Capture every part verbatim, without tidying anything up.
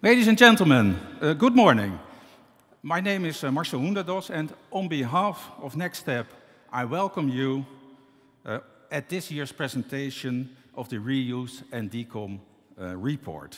Ladies and gentlemen, uh, good morning. My name is uh, Marcel Hoenderdos, and on behalf of NextStep, I welcome you uh, at this year's presentation of the Reuse and Decom uh, report.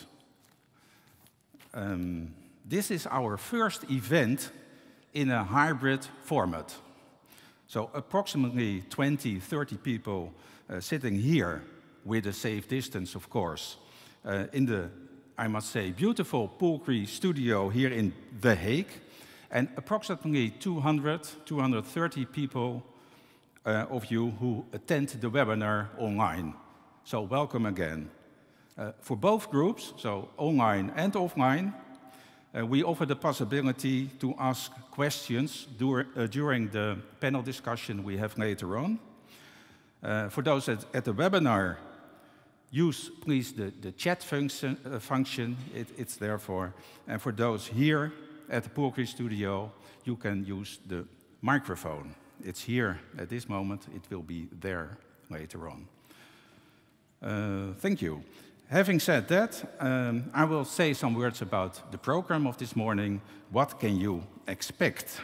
Um, this is our first event in a hybrid format. So approximately twenty, thirty people uh, sitting here with a safe distance, of course, uh, in the, I must say, beautiful Poolcree studio here in The Hague, and approximately two hundred, two hundred thirty people uh, of you who attend the webinar online. So welcome again. Uh, for both groups, so online and offline, uh, we offer the possibility to ask questions dur uh, during the panel discussion we have later on. Uh, for those at, at the webinar, use please the, the chat function, uh, function. It, it's there for. And for those here at the Poolcree studio, you can use the microphone. It's here at this moment. It will be there later on. Uh, thank you. Having said that, um, I will say some words about the program of this morning. What can you expect?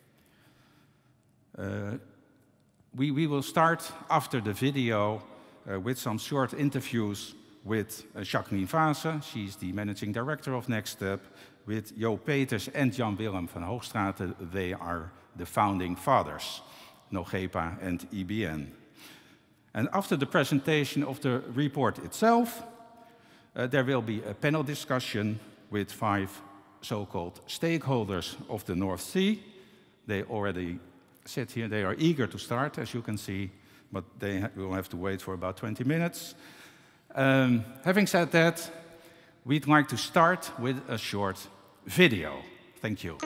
Uh, we, we will start after the video uh, with some short interviews with uh, Jacqueline Vase. She's the managing director of NextStep. With Jo Peters and Jan Willem van Hoogstraten. They are the founding fathers, NOGEPA and E B N. And after the presentation of the report itself, uh, there will be a panel discussion with five so-called stakeholders of the North Sea. They already sit here. They are eager to start, as you can see, but they ha will have to wait for about twenty minutes. Um, having said that, we'd like to start with a short video. Thank you.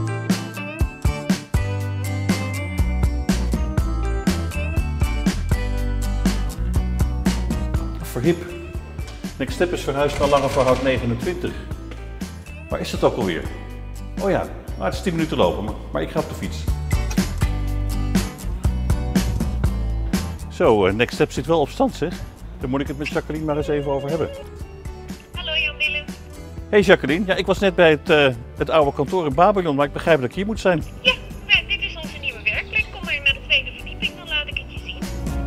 Verhip. NextStep is verhuisd naar Langevoorhout negenentwintig. Waar is het ook alweer? Oh ja, nou, het is tien minuten lopen, maar, maar ik ga op de fiets. Zo, uh, NextStep zit wel op stand, zeg. Daar moet ik het met Jacqueline maar eens even over hebben. Hallo Jan Willem. Hey Jacqueline, ja, ik was net bij het, uh, het oude kantoor in Babylon, maar ik begrijp dat ik hier moet zijn. Ja, nou, dit is onze nieuwe werkplek. Kom maar naar de tweede verdieping, dan laat ik het je zien.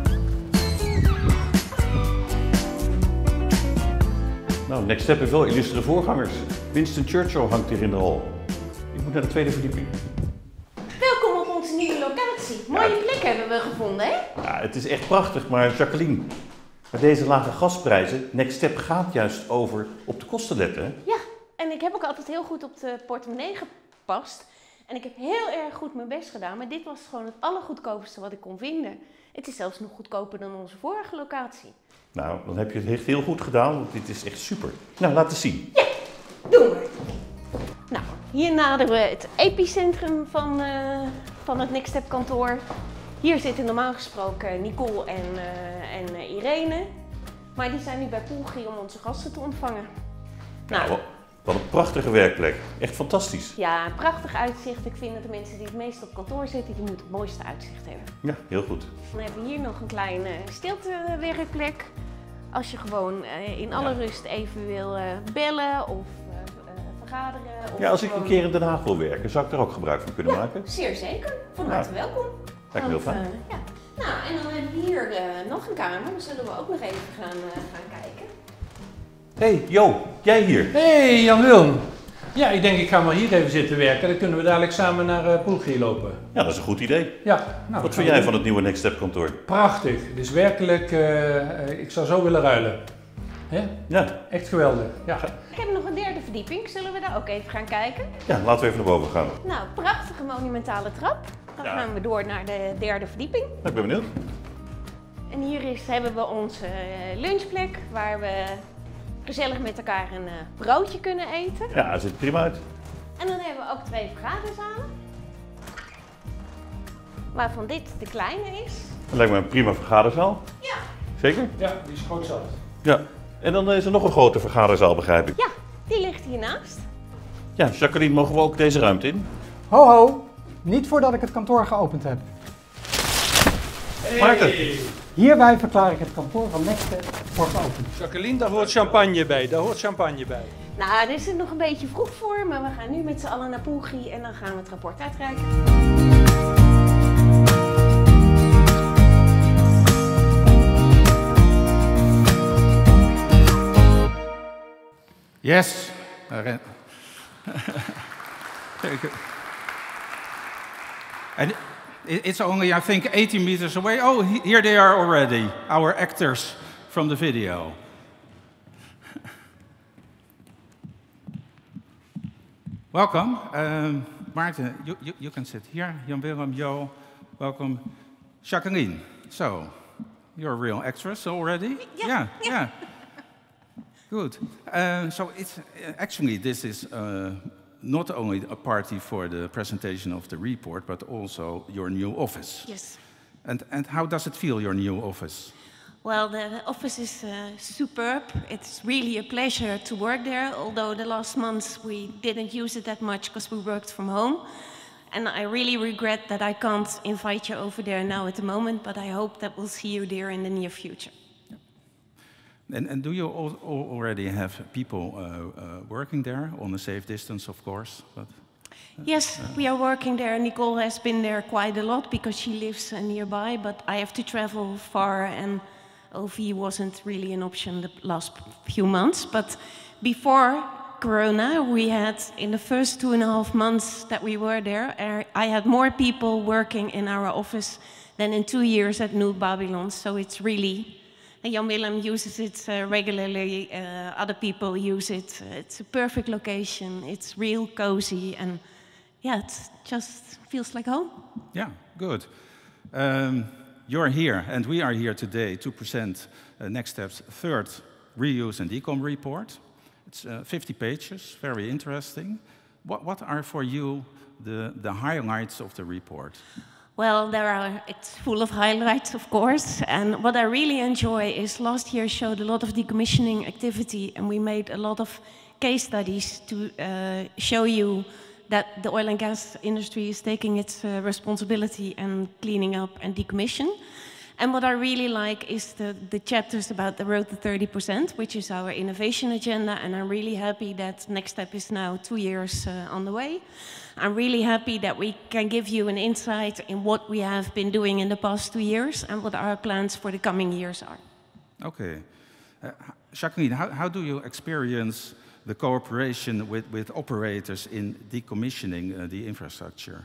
Nou, NextStep heeft wel illustere voorgangers. Winston Churchill hangt hier in de hal. Ik moet naar de tweede verdieping. Welkom op onze nieuwe locatie. Mooie ja. plek hebben we gevonden, hè? Ja, het is echt prachtig, maar Jacqueline, met deze lage gasprijzen, NextStep gaat juist over op de kosten letten, hè? Ja, en ik heb ook altijd heel goed op de portemonnee gepast. En ik heb heel erg goed mijn best gedaan, maar dit was gewoon het allergoedkoopste wat ik kon vinden. Het is zelfs nog goedkoper dan onze vorige locatie. Nou, dan heb je het echt heel goed gedaan, want dit is echt super. Nou, laat eens zien. Ja, doen we. Nou, hier naderen we het epicentrum van, uh, van het NextStep kantoor. Hier zitten normaal gesproken Nicole en, uh, en uh, Irene. Maar die zijn nu bij Poolcree om onze gasten te ontvangen. Nou, nou, wat een prachtige werkplek. Echt fantastisch. Ja, prachtig uitzicht. Ik vind dat de mensen die het meest op kantoor zitten, die moeten het mooiste uitzicht hebben. Ja, heel goed. Dan hebben we hier nog een kleine stiltewerkplek. Als je gewoon uh, in alle ja. rust even wil uh, bellen of uh, uh, vergaderen. Of ja, als ik gewoon... een keer in Den Haag wil werken, zou ik daar ook gebruik van kunnen ja, maken? Zeer zeker. Van harte ja. welkom. Lijkt me heel fijn. Uh, ja. Nou, en dan hebben we hier uh, nog een kamer. Dan zullen we ook nog even gaan, uh, gaan kijken. Hey, Jo, jij hier? Hey, Jan Willem. Ja, ik denk ik ga maar hier even zitten werken. Dan kunnen we dadelijk samen naar uh, Poolcree lopen. Ja, dat is een goed idee. Ja. Nou, wat vind jij van het nieuwe NextStep kantoor? Prachtig. Het is werkelijk, uh, ik zou zo willen ruilen. Hè? Ja. Echt geweldig. Ja. Ik heb nog een derde verdieping. Zullen we daar ook even gaan kijken? Ja, laten we even naar boven gaan. Nou, prachtige monumentale trap. Dan ja. gaan we door naar de derde verdieping. Ik ben benieuwd. En hier is, hebben we onze lunchplek waar we gezellig met elkaar een uh, broodje kunnen eten. Ja, dat ziet prima uit. En dan hebben we ook twee vergaderzalen. Waarvan dit de kleine is. Dat lijkt me een prima vergaderzaal. Ja. Zeker? Ja, die is groot zat. Ja. En dan is er nog een grote vergaderzaal, begrijp ik. Ja, die ligt hiernaast. Ja, Jacqueline, mogen we ook deze ruimte in? Ho ho, niet voordat ik het kantoor geopend heb. Hey. Maarten. Hierbij verklaar ik het kantoor van NextStep voor geopend. Jacqueline, daar hoort champagne bij. Daar hoort champagne bij. Nou, daar is het nog een beetje vroeg voor, maar we gaan nu met z'n allen naar Poelgie en dan gaan we het rapport uitreiken. Yes. And it's only, I think, eighty meters away. Oh, here they are already, our actors from the video. Welcome. Um, Maarten, you, you, you can sit here. Jan-Willem, Jo, welcome. Jacqueline, so, you're a real actress already? Yeah. Yeah, yeah. Good. Uh, so it's, uh, actually, this is uh, not only a party for the presentation of the report, but also your new office. Yes. And, and how does it feel, your new office? Well, the office is uh, superb. It's really a pleasure to work there, although the last months we didn't use it that much because we worked from home. And I really regret that I can't invite you over there now at the moment, but I hope that we'll see you there in the near future. And, and do you al already have people uh, uh, working there on a safe distance, of course? But, uh, yes, uh, we are working there. Nicole has been there quite a lot because she lives uh, nearby, but I have to travel far and O V wasn't really an option the last few months. But before Corona, we had, in the first two and a half months that we were there, I had more people working in our office than in two years at New Babylon. So it's really, and Jan-Willem uses it uh, regularly, uh, other people use it. It's a perfect location, it's real cozy, and yeah, it just feels like home. Yeah, good. Um, You're here, and we are here today to present uh, Next Step's third reuse and decom report. It's uh, fifty pages, very interesting. What, what are for you the, the highlights of the report? Well, there are, it's full of highlights, of course. And what I really enjoy is last year showed a lot of decommissioning activity, and we made a lot of case studies to uh, show you that the oil and gas industry is taking its uh, responsibility and cleaning up and decommission. And what I really like is the, the chapters about the road to thirty percent, which is our innovation agenda, and I'm really happy that Next Step is now two years uh, on the way. I'm really happy that we can give you an insight in what we have been doing in the past two years and what our plans for the coming years are. Okay. Uh, Jacqueline, how, how do you experience the cooperation with, with operators in decommissioning uh, the infrastructure?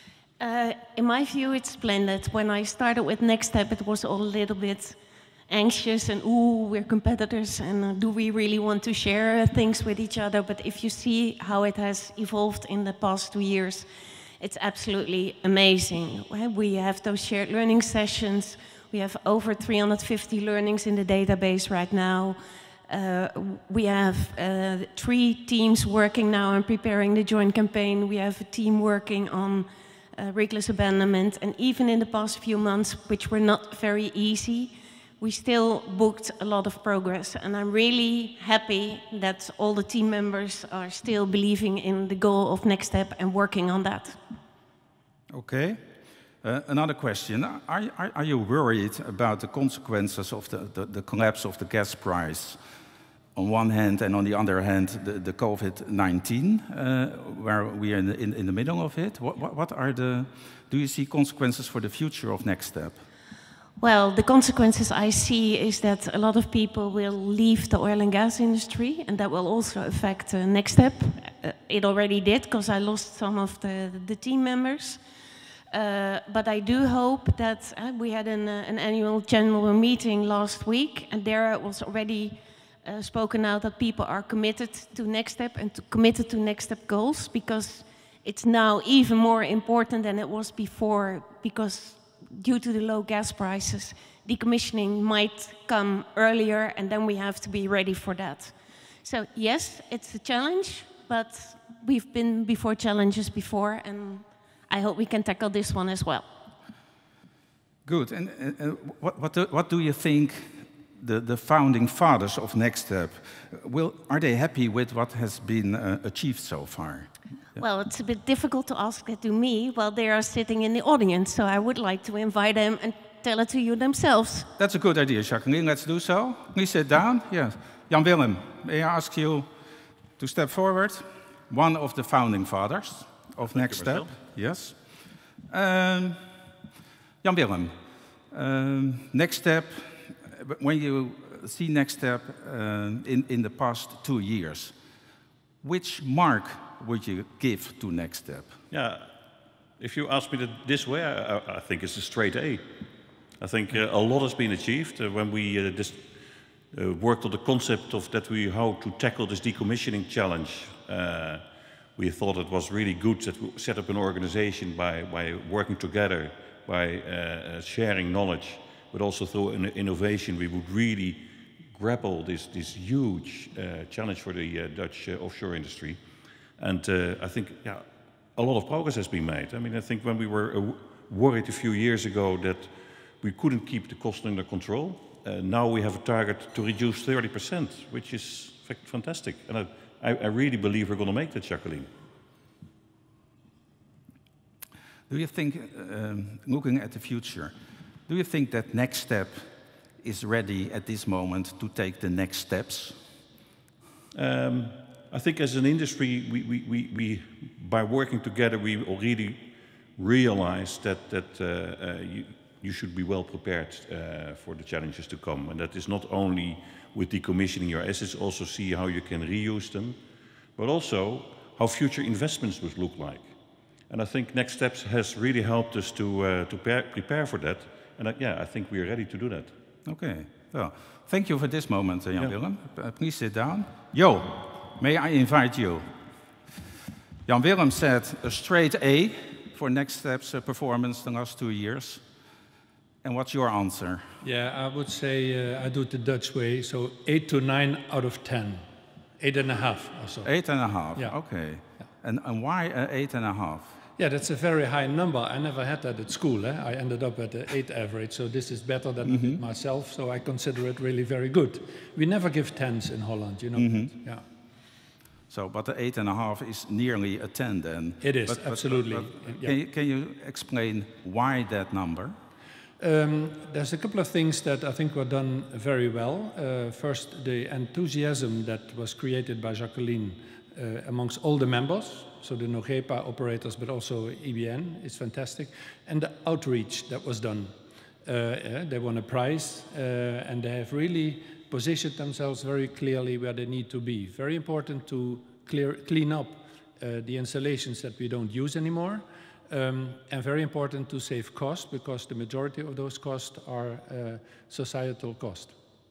Uh, in my view, it's splendid. When I started with Next Step, it was all a little bit anxious and, ooh, we're competitors, and uh, do we really want to share uh, things with each other? But if you see how it has evolved in the past two years, it's absolutely amazing. We have those shared learning sessions. We have over three hundred fifty learnings in the database right now. Uh, we have uh, three teams working now on preparing the joint campaign. We have a team working on uh, reckless abandonment. And even in the past few months, which were not very easy, we still booked a lot of progress. And I'm really happy that all the team members are still believing in the goal of Next Step and working on that. Okay. Uh, another question. Are, are, are you worried about the consequences of the, the, the collapse of the gas price on one hand, and on the other hand, the, the COVID nineteen, uh, where we are in the, in, in the middle of it? What, what, what are the, do you see consequences for the future of Next Step? Well, the consequences I see is that a lot of people will leave the oil and gas industry, and that will also affect uh, Next Step. Uh, it already did, because I lost some of the, the team members. Uh, but I do hope that uh, we had an, uh, an annual general meeting last week, and there it was already uh, spoken out that people are committed to Next Step and to committed to Next Step goals, because it's now even more important than it was before, because due to the low gas prices, decommissioning might come earlier, and then we have to be ready for that. So yes, it's a challenge, but we've been before challenges before, and I hope we can tackle this one as well. Good. And uh, what, what, do, what do you think the, the founding fathers of Next Step, will, are they happy with what has been uh, achieved so far? Well, it's a bit difficult to ask it to me while they are sitting in the audience, so I would like to invite them and tell it to you themselves. That's a good idea, Jacqueline. Let's do so. Please sit down. Yes. Jan-Willem, may I ask you To step forward, one of the founding fathers of Next Step. Marcel. Yes. Um, Jan Willem, um, Next Step, when you see Next Step uh, in, in the past two years, which mark would you give to Next Step? Yeah, if you ask me that this way, I, I think it's a straight A. I think uh, a lot has been achieved uh, when we uh, dis uh, worked on the concept of that we how to tackle this decommissioning challenge. Uh, we thought it was really good that we set up an organization by, by working together, by uh, sharing knowledge, but also through an innovation we would really grapple this, this huge uh, challenge for the uh, Dutch uh, offshore industry. And uh, I think yeah, a lot of progress has been made. I mean, I think when we were uh, worried a few years ago that we couldn't keep the cost under control, uh, now we have a target to reduce thirty percent, which is fantastic. And I, I really believe we're going to make that, Jacqueline. Do you think, um, looking at the future, do you think that Next Step is ready at this moment to take the next steps? Um, I think as an industry, we, we, we, we, by working together, we already realized that, that uh, uh, you, you should be well prepared uh, for the challenges to come. And that is not only with decommissioning your assets, also see how you can reuse them, but also how future investments would look like. And I think Next Steps has really helped us to, uh, to prepare, prepare for that. And uh, yeah, I think we are ready to do that. Okay, well, thank you for this moment, uh, Jan Yeah. Willem. Uh, please sit down. Jo, may I invite you? Jan Willem said a straight A for Next Step's uh, performance the last two years. And what's your answer? Yeah, I would say uh, I do it the Dutch way, so eight to nine out of ten. Eight and a half or so. Eight and a half, Yeah. okay. And, and why uh, eight and a half? Yeah, that's a very high number. I never had that at school. Eh? I ended up at the eight average, so this is better than I did myself, so I consider it really very good. We never give tens in Holland, you know that? Yeah. So, but the eight and a half is nearly a ten then. It is, But- but- absolutely. but- but Yeah. can, you, can you explain why that number? Um, there's a couple of things that I think were done very well. Uh, first, the enthusiasm that was created by Jacqueline uh, amongst all the members, so the NOGEPA operators, but also E B N, is fantastic. And the outreach that was done. Uh, yeah, they won a prize, uh, and they have really positioned themselves very clearly where they need to be. Very important to clear, clean up uh, the installations that we don't use anymore. Um, and very important to save cost, because the majority of those costs are uh, societal cost.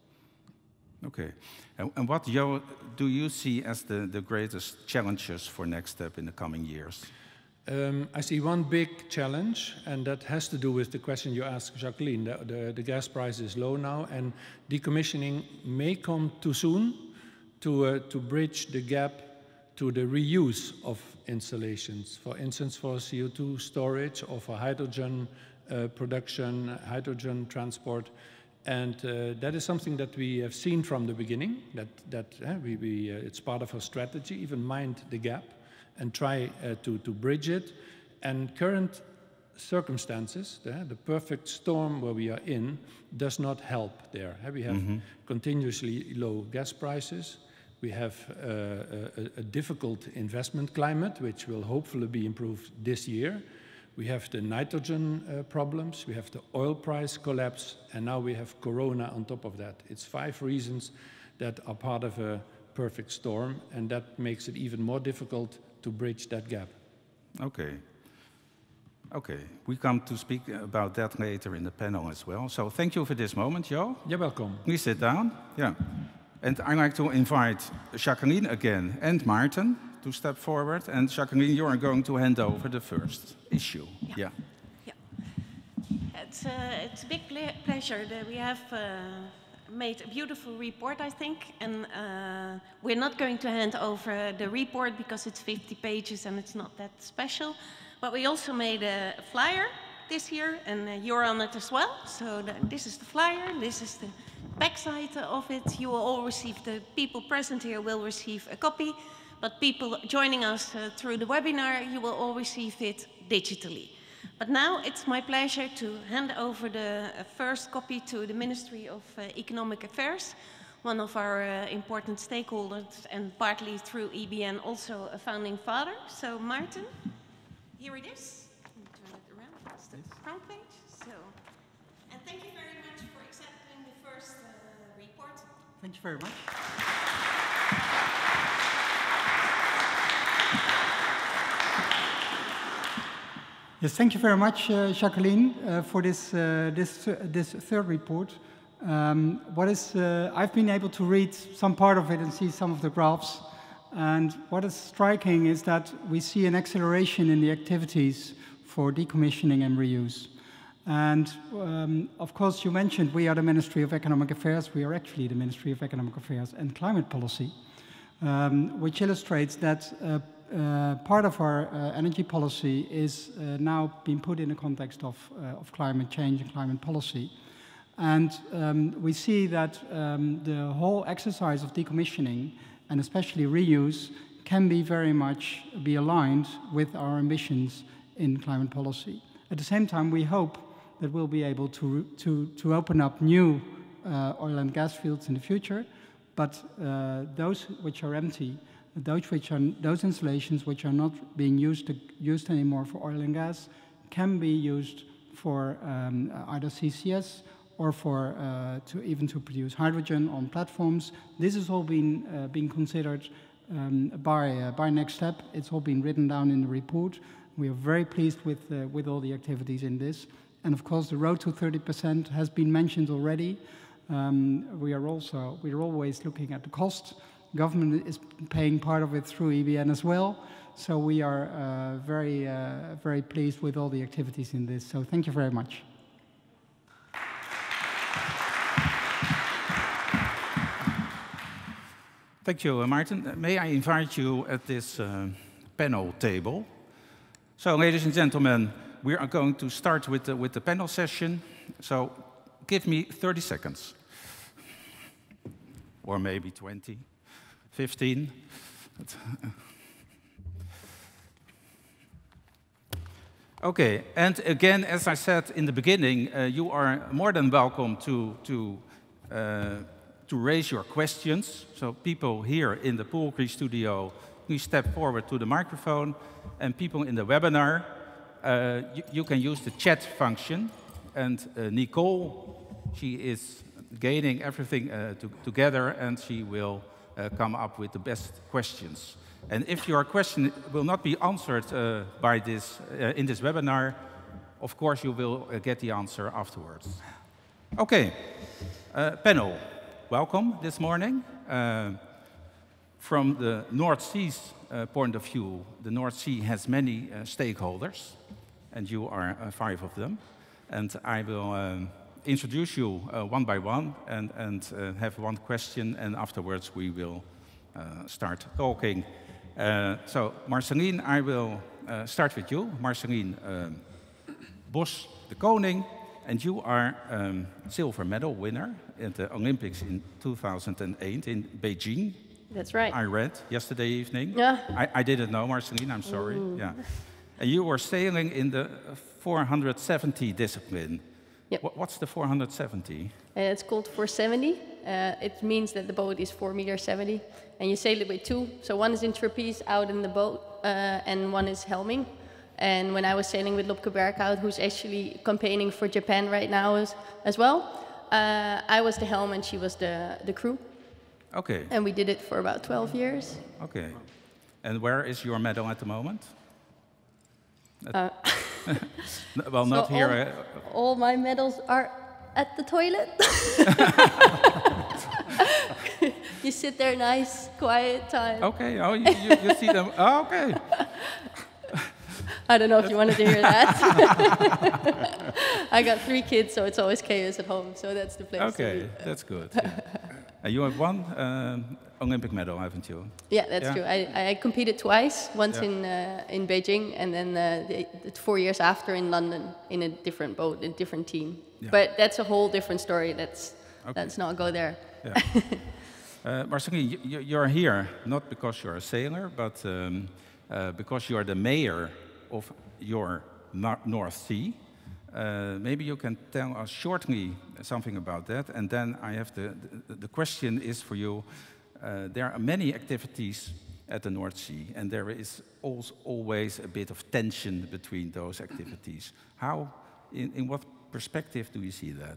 Okay. And, and what Jo, do you see as the, the greatest challenges for Next Step in the coming years? Um, I see one big challenge, and that has to do with the question you asked, Jacqueline. The, the, the gas price is low now, and decommissioning may come too soon to, uh, to bridge the gap to the reuse of installations. For instance, for C O two storage or for hydrogen uh, production, hydrogen transport. And uh, that is something that we have seen from the beginning, that, that uh, we, we, uh, it's part of our strategy, even mind the gap and try uh, to, to bridge it. And current circumstances, uh, the perfect storm where we are in, does not help there. Uh, we have mm-hmm. continuously low gas prices. We have uh, a, a difficult investment climate, which will hopefully be improved this year. We have the nitrogen uh, problems, we have the oil price collapse, and now we have Corona on top of that. It's five reasons that are part of a perfect storm, and that makes it even more difficult to bridge that gap. Okay. Okay, we come to speak about that later in the panel as well. So thank you for this moment, Jo. You're welcome. Please sit down. Yeah. And I'd like to invite Jacqueline again and Maarten to step forward. And Jacqueline, you are going to hand over the first issue. Yeah. Yeah. yeah. It's, uh, it's a big ple pleasure that we have uh, made a beautiful report, I think. And uh, we're not going to hand over the report because it's fifty pages and it's not that special. But we also made a flyer this year, and uh, you're on it as well. So the, this is the flyer, this is the backside of it. You will all receive, the people present here will receive a copy, but people joining us uh, through the webinar, you will all receive it digitally. But now it's my pleasure to hand over the uh, first copy to the Ministry of uh, Economic Affairs, one of our uh, important stakeholders, and partly through E B N also a founding father. So Maarten, here it is. Let me turn it around. That's the front page. So, and thank you very much for accepting the first uh, report. Thank you very much. Yes, thank you very much, uh, Jacqueline, uh, for this, uh, this, uh, this third report. Um, what is, uh, I've been able to read some part of it and see some of the graphs. And what is striking is that we see an acceleration in the activities for decommissioning and reuse. And um, of course, you mentioned we are the Ministry of Economic Affairs. We are actually the Ministry of Economic Affairs and Climate Policy, um, which illustrates that uh, Uh, part of our uh, energy policy is uh, now being put in the context of, uh, of climate change and climate policy. And um, we see that um, the whole exercise of decommissioning, and especially reuse, can be very much be aligned with our ambitions in climate policy. At the same time, we hope that we'll be able to, to, to open up new uh, oil and gas fields in the future, but uh, those which are empty, Those, which are, those installations which are not being used, to, used anymore for oil and gas can be used for um, either C C S or for uh, to even to produce hydrogen on platforms. This has all been uh, being considered um, by uh, by Next Step. It's all been written down in the report. We are very pleased with uh, with all the activities in this, and of course the road to thirty percent has been mentioned already. Um, we are also we are always looking at the cost. Government is paying part of it through E B N as well, so we are uh, very, uh, very pleased with all the activities in this. So thank you very much. Thank you, uh, Maarten. May I invite you at this uh, panel table? So, ladies and gentlemen, we are going to start with the, with the panel session. So, give me thirty seconds, or maybe twenty. fifteen. Okay, and again, as I said in the beginning, uh, you are more than welcome to, to, uh, to raise your questions. So people here in the Pooltree studio, please step forward to the microphone. And people in the webinar, uh, you, you can use the chat function. And uh, Nicole, she is gaining everything uh, to, together, and she will Uh, come up with the best questions. And if your question will not be answered uh, by this, uh, in this webinar, of course you will uh, get the answer afterwards. Okay, uh, panel, welcome this morning. Uh, from the North Sea's uh, point of view, the North Sea has many uh, stakeholders, and you are uh, five of them. And I will um, introduce you uh, one by one and, and uh, have one question, and afterwards we will uh, start talking. Uh, so, Marceline, I will uh, start with you. Marceline um, Bos de Koning, and you are um, silver medal winner at the Olympics in two thousand eight in Beijing. That's right. I read yesterday evening. Yeah. I, I didn't know, Marceline, I'm sorry. Mm. Yeah. And you were sailing in the four hundred seventy discipline. Yep. What's the four hundred seventy? Uh, it's called four seventy. Uh, it means that the boat is four meters seventy, and you sail it with two. So one is in trapeze out in the boat, uh, and one is helming. And when I was sailing with Lopke Berghout, who's actually campaigning for Japan right now as, as well, uh, I was the helm and she was the, the crew. Okay. And we did it for about twelve years. Okay. And where is your medal at the moment? Uh, well, so not here. All, uh, all my medals are at the toilet. You sit there, nice, quiet time. Okay. Oh, you, you, you see them. Oh, okay. I don't know if you wanted to hear that. I got three kids, so it's always chaos at home. So that's the place. Okay, to be. that's good. Yeah. And you have one um, Olympic medal, haven't you? Yeah, that's Yeah. true. I, I competed twice, once Yeah. in uh, in Beijing, and then uh, the, the four years after in London in a different boat, a different team. Yeah. But that's a whole different story. That's Okay. let's not go there. Yeah. uh, Marceline, you, you're here not because you're a sailor, but um, uh, because you're the mayor of your no North Sea. Uh, maybe you can tell us shortly something about that, and then I have the, the, the question is for you. Uh, there are many activities at the North Sea, and there is also always a bit of tension between those activities. How, in, in what perspective do you see that?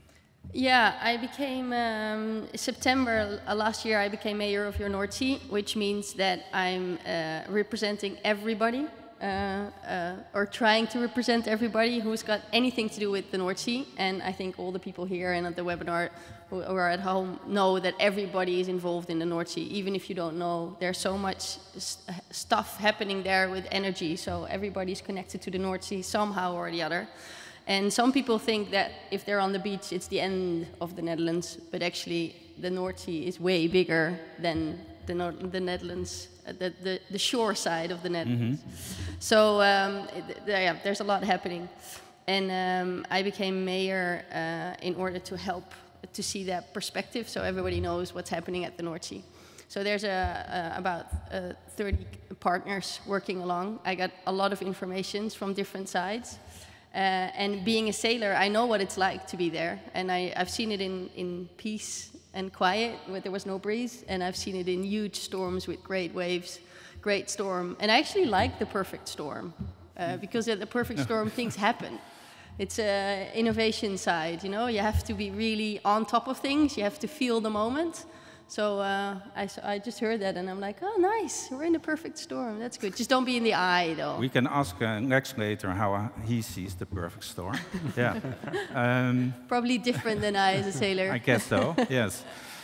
Yeah, I became, um, September uh, last year, I became mayor of your North Sea, which means that I'm uh, representing everybody, uh, uh, or trying to represent everybody who's got anything to do with the North Sea. And I think all the people here and at the webinar who are at home know that everybody is involved in the North Sea. Even if you don't know, there's so much st stuff happening there with energy, so everybody's connected to the North Sea somehow or the other. And some people think that if they're on the beach, it's the end of the Netherlands, but actually the North Sea is way bigger than the, Nor the Netherlands, uh, the, the, the shore side of the Netherlands. Mm-hmm. So um, it, yeah, there's a lot happening. And um, I became mayor uh, in order to help to see that perspective, so everybody knows what's happening at the North Sea. So there's a, a, about uh, thirty partners working along. I got a lot of information from different sides. Uh, and being a sailor, I know what it's like to be there. And I, I've seen it in, in peace and quiet, where there was no breeze. And I've seen it in huge storms with great waves, great storm. And I actually like the perfect storm, uh, because at the perfect storm, things happen. It's an innovation side, you know. You have to be really on top of things. You have to feel the moment. So uh, I, I just heard that, and I'm like, oh, nice. We're in the perfect storm. That's good. Just don't be in the eye, though. We can ask uh, Lex later how uh, he sees the perfect storm. Yeah. Um, Probably different than I as a sailor. I guess so, yes.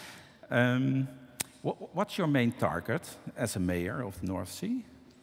Um, wh what's your main target as a mayor of the North Sea?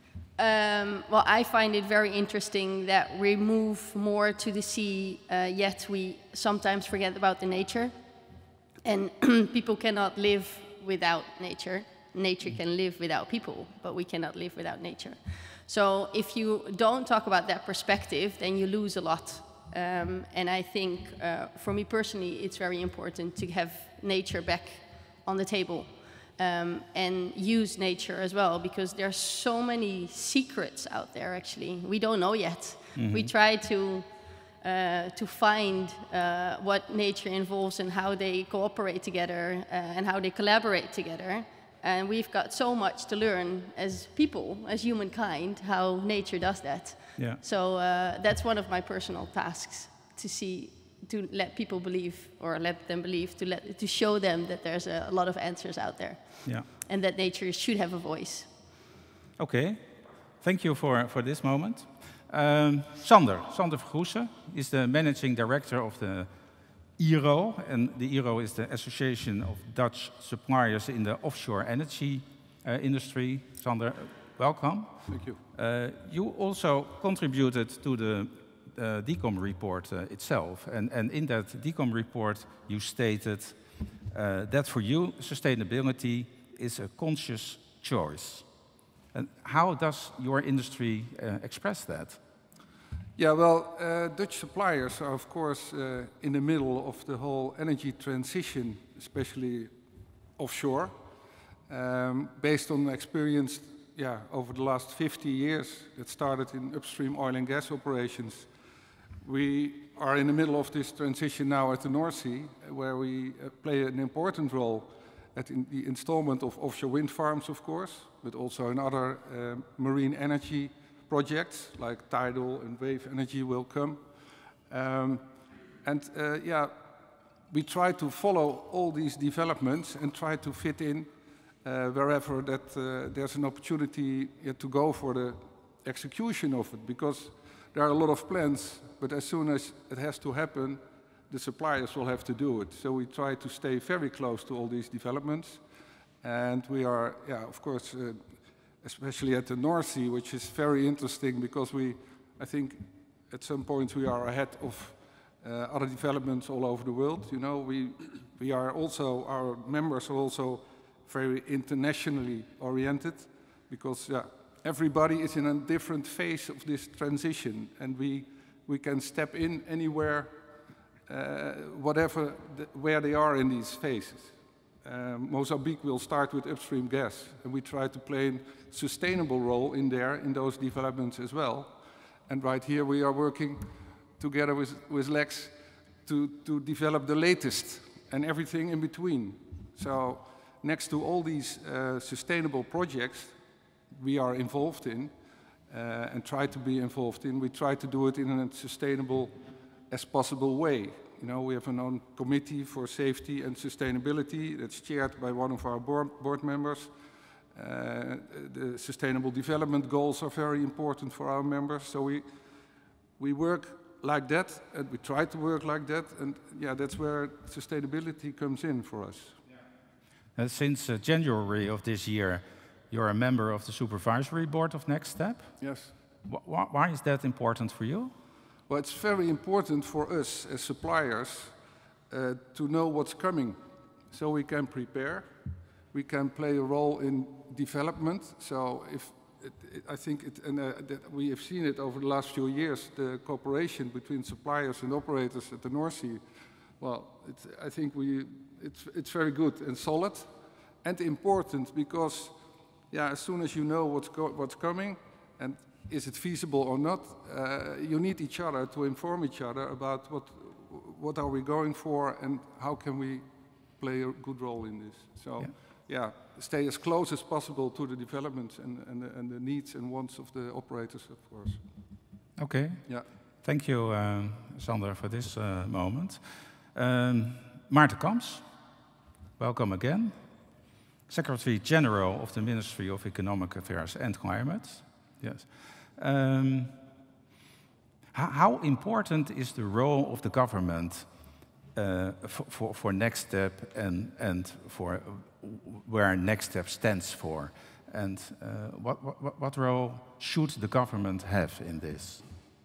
Um, well, I find it very interesting that we move more to the sea, uh, yet we sometimes forget about the nature. And people cannot live without nature. Nature can live without people, but we cannot live without nature. So if you don't talk about that perspective, then you lose a lot. Um, and I think, uh, for me personally, it's very important to have nature back on the table. Um, and use nature as well, because there's so many secrets out there, actually. We don't know yet. Mm-hmm. We try to... Uh, to find uh, what nature involves and how they cooperate together uh, and how they collaborate together. And we've got so much to learn as people, as humankind, how nature does that. Yeah. So uh, that's one of my personal tasks, to see, to let people believe, or let them believe, to, let, to show them that there's a, a lot of answers out there. Yeah. And that nature should have a voice. Okay, thank you for, for this moment. Um, Sander, Sander Vergoesen is the managing director of the I R O, and the I R O is the Association of Dutch Suppliers in the Offshore Energy uh, Industry. Sander, welcome. Thank you. Uh, you also contributed to the uh, DECOM report uh, itself, and, and in that DECOM report you stated uh, that for you sustainability is a conscious choice. And how does your industry uh, express that? Yeah, well, uh, Dutch suppliers are, of course, uh, in the middle of the whole energy transition, especially offshore, um, based on experience yeah, over the last fifty years that started in upstream oil and gas operations. We are in the middle of this transition now at the North Sea, where we uh, play an important role at in the installment of offshore wind farms, of course, but also in other uh, marine energy projects like tidal and wave energy will come. Um, and uh, yeah, we try to follow all these developments and try to fit in uh, wherever that uh, there's an opportunity uh, to go for the execution of it, because there are a lot of plans, but as soon as it has to happen, the suppliers will have to do it. So we try to stay very close to all these developments. And we are, yeah, of course, uh, especially at the North Sea, which is very interesting because we, I think, at some point we are ahead of uh, other developments all over the world. You know, we, we are also, our members are also very internationally oriented because yeah, everybody is in a different phase of this transition, and we, we can step in anywhere, uh, whatever, the, where they are in these phases. Um, Mozambique will start with upstream gas, and we try to play a sustainable role in there, in those developments as well. And right here we are working together with, with Lex, to, to develop the latest and everything in between. So next to all these uh, sustainable projects we are involved in uh, and try to be involved in, we try to do it in a sustainable as possible way. You know, we have an own committee for safety and sustainability that's chaired by one of our board, board members. Uh, the sustainable development goals are very important for our members, so we we work like that, and we try to work like that, and yeah, that's where sustainability comes in for us. Yeah. Uh, since uh, January of this year, you're a member of the supervisory board of Next Step. Yes. Wh wh why is that important for you? Well, it's very important for us as suppliers uh, to know what's coming, so we can prepare. We can play a role in development. So if it, it, I think it, and uh, that we have seen it over the last few years, the cooperation between suppliers and operators at the North Sea. Well, it's, I think we it's it's very good and solid, and important because, yeah, as soon as you know what's go what's coming and is it feasible or not, uh, you need each other to inform each other about what what are we going for and how can we play a good role in this. So. Yeah. Yeah, stay as close as possible to the developments and, and, the, and the needs and wants of the operators, of course. Okay. Yeah. Thank you, uh, Sander, for this uh, moment. Um, Maarten Kamps, welcome again. Secretary General of the Ministry of Economic Affairs and Climate. Yes. Um, how important is the role of the government uh, for, for, for Next Step and, and for where Next Step stands for? And uh, what, what, what role should the government have in this?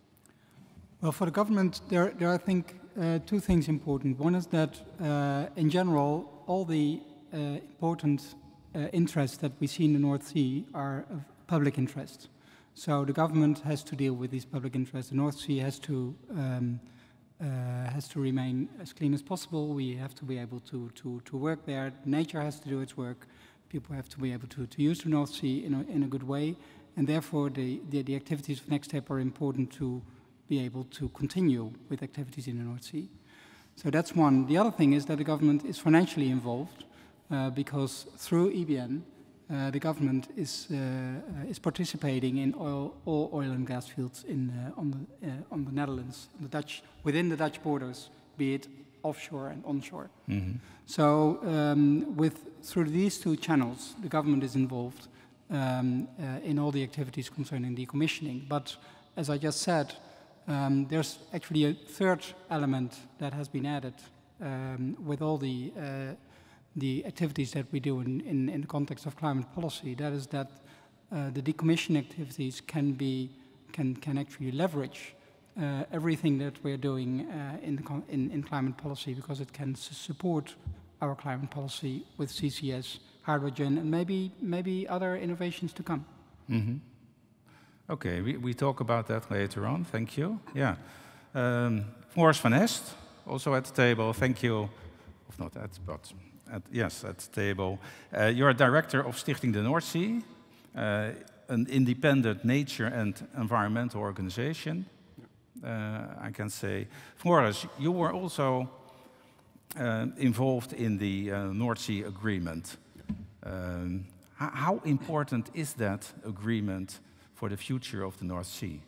Well, for the government, there, there are, I think, uh, two things important. One is that, uh, in general, all the uh, important uh, interests that we see in the North Sea are of public interest. So the government has to deal with these public interests. The North Sea has to um, uh, has to remain as clean as possible. We have to be able to to to work there. Nature has to do its work. People have to be able to to use the North Sea in a in a good way. And therefore, the the, the activities of Next Step are important to be able to continue with activities in the North Sea. So that's one. The other thing is that the government is financially involved uh, because through E B N, uh, the government is uh, is participating in oil, all oil and gas fields in uh, on the uh, on the Netherlands, the Dutch within the Dutch borders, be it offshore and onshore. Mm-hmm. So um, with through these two channels, the government is involved um, uh, in all the activities concerning decommissioning. But as I just said, Um, there's actually a third element that has been added um, with all the uh, the activities that we do in, in, in the context of climate policy. That is that uh, the decommissioning activities can be can can actually leverage uh, everything that we're doing uh, in, the in in climate policy, because it can support our climate policy with C C S, hydrogen, and maybe maybe other innovations to come. Mm-hmm. Okay, we, we talk about that later on. Thank you. Yeah. Um, Floris van Est, also at the table. Thank you. Of not at, but at, yes, at the table. Uh, you're a director of Stichting de Noordzee, uh, an independent nature and environmental organization, uh, I can say. Floris, you were also uh, involved in the uh, North Sea Agreement. Um, how, how important is that agreement for the future of the North Sea?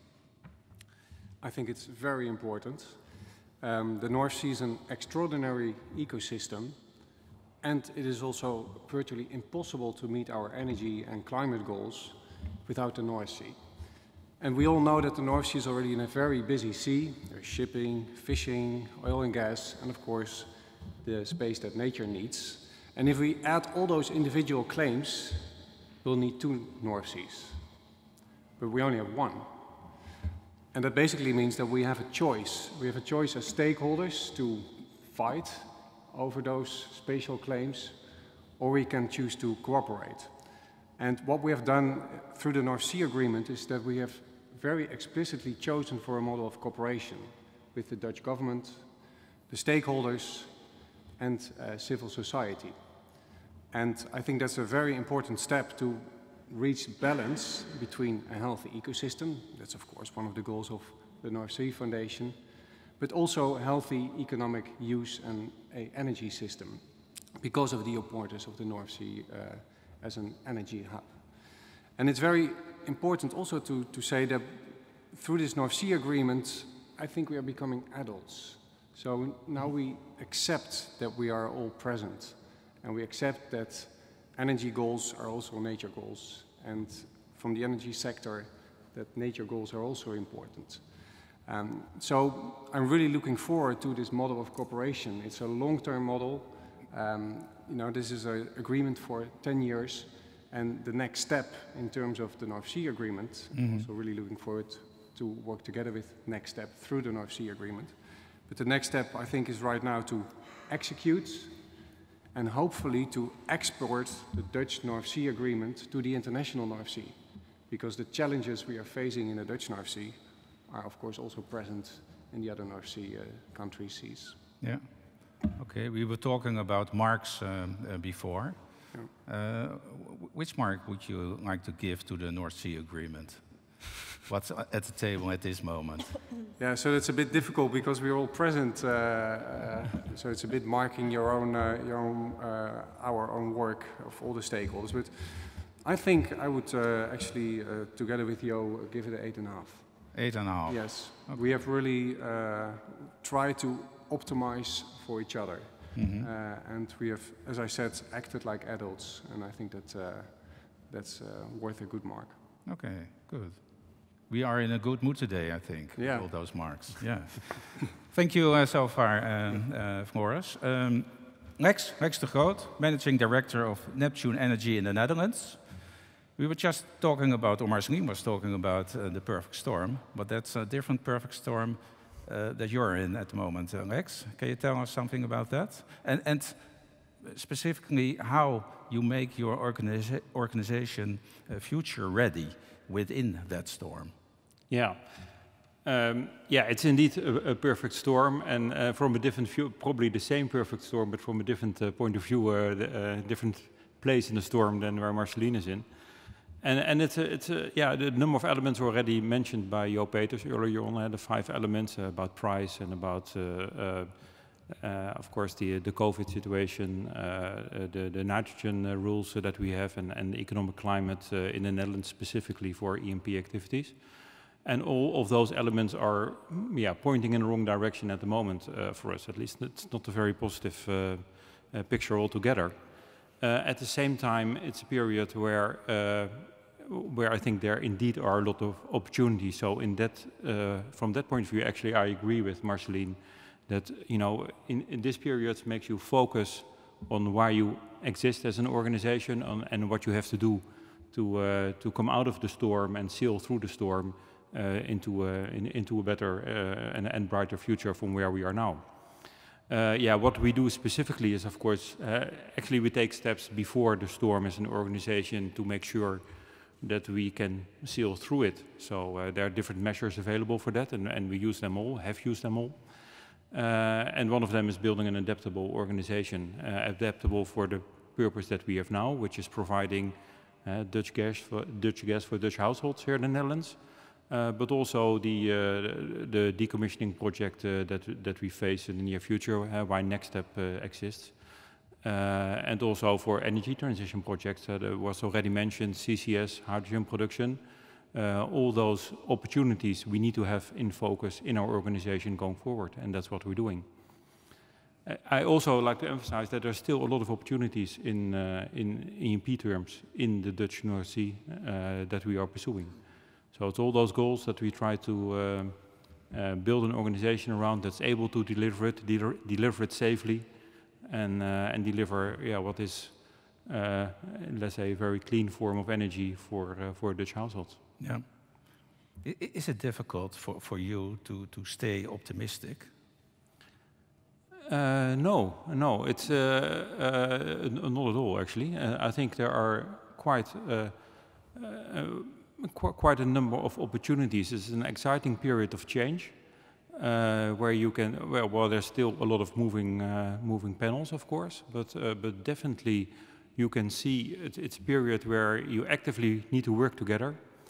I think it's very important. Um, the North Sea is an extraordinary ecosystem, and it is also virtually impossible to meet our energy and climate goals without the North Sea. And we all know that the North Sea is already in a very busy sea. There's shipping, fishing, oil and gas, and of course the space that nature needs. And if we add all those individual claims, we'll need two North Seas. But we only have one. And that basically means that we have a choice. We have a choice as stakeholders to fight over those spatial claims, or we can choose to cooperate. And what we have done through the North Sea Agreement is that we have very explicitly chosen for a model of cooperation with the Dutch government, the stakeholders, and uh, civil society. And I think that's a very important step to reach balance between a healthy ecosystem. That's of course one of the goals of the North Sea Foundation, but also healthy economic use and a energy system because of the importance of the North Sea uh, as an energy hub. And it's very important also to, to say that through this North Sea agreement, I think we are becoming adults. So now we accept that we are all present, and we accept that energy goals are also nature goals, and from the energy sector, that nature goals are also important. Um, so I'm really looking forward to this model of cooperation. It's a long-term model. Um, you know, this is an agreement for ten years, and the next step in terms of the North Sea agreement, mm-hmm. also really looking forward to work together with Next Step through the North Sea agreement. But the next step, I think, is right now to execute and hopefully to export the Dutch North Sea agreement to the international North Sea, because the challenges we are facing in the Dutch North Sea are, of course, also present in the other North Sea uh, countries' seas. Yeah. Okay, we were talking about marks um, uh, before. Yeah. Uh, which mark would you like to give to the North Sea agreement? What's at the table at this moment? Yeah, so it's a bit difficult because we're all present. Uh, uh, so it's a bit marking your own, uh, your own, uh, our own work of all the stakeholders. But I think I would uh, actually, uh, together with Jo, give it an eight and a half. Eight and a half. Yes, okay. We have really uh, tried to optimize for each other, mm-hmm. uh, and we have, as I said, acted like adults, and I think that uh, that's uh, worth a good mark. Okay, good. We are in a good mood today, I think, yeah. with all those marks. Yeah. Thank you uh, so far, um, uh, Floris. Um, Lex, Lex de Groot, Managing Director of Neptune Energy in the Netherlands. We were just talking about, or Marceline was talking about uh, the perfect storm, but that's a different perfect storm uh, that you're in at the moment, uh, Lex. Can you tell us something about that? And, and specifically, how you make your organiza organization uh, future ready within that storm? Yeah, um, yeah, it's indeed a, a perfect storm, and uh, from a different view, probably the same perfect storm, but from a different uh, point of view, uh, the, uh, different place in the storm than where Marceline is in. And, and it's, a, it's a, yeah, the number of elements were already mentioned by Jo Peters earlier on, uh, the five elements uh, about price and about, uh, uh, uh, of course, the, the COVID situation, uh, the, the nitrogen uh, rules uh, that we have, and, and the economic climate uh, in the Netherlands specifically for E M P activities. And all of those elements are, yeah, pointing in the wrong direction at the moment uh, for us. At least it's not a very positive uh, uh, picture altogether. Uh, at the same time, it's a period where, uh, where I think there indeed are a lot of opportunities. So, in that, uh, from that point of view, actually, I agree with Marceline that, you know, in, in this period makes you focus on why you exist as an organization on, and what you have to do to uh, to come out of the storm and sail through the storm. Uh, into, uh, in, into a better uh, and, and brighter future from where we are now. Uh, yeah, what we do specifically is, of course, uh, actually we take steps before the storm as an organization to make sure that we can sail through it. So uh, there are different measures available for that, and, and we use them all, have used them all. Uh, and one of them is building an adaptable organization, uh, adaptable for the purpose that we have now, which is providing uh, Dutch gas for Dutch gas for Dutch households here in the Netherlands. Uh, but also the, uh, the decommissioning project uh, that, that we face in the near future, uh, why Next Step uh, exists. Uh, and also for energy transition projects, uh, that was already mentioned, C C S, hydrogen production. Uh, all those opportunities we need to have in focus in our organization going forward, and that's what we're doing. Uh, I also like to emphasize that there's still a lot of opportunities in, uh, in E M P terms in the Dutch North Sea uh, that we are pursuing. So it's all those goals that we try to uh, uh, build an organization around that's able to deliver it, de deliver it safely, and uh, and deliver, yeah, what is, uh, let's say, a very clean form of energy for uh, for Dutch households. Yeah. I is it difficult for for you to to stay optimistic? Uh, no, no, it's uh, uh, not at all. Actually, uh, I think there are quite. Uh, uh, Qu quite a number of opportunities. It's an exciting period of change, uh, where you can. Well, well, there's still a lot of moving, uh, moving panels, of course, but uh, but definitely you can see it, it's a period where you actively need to work together.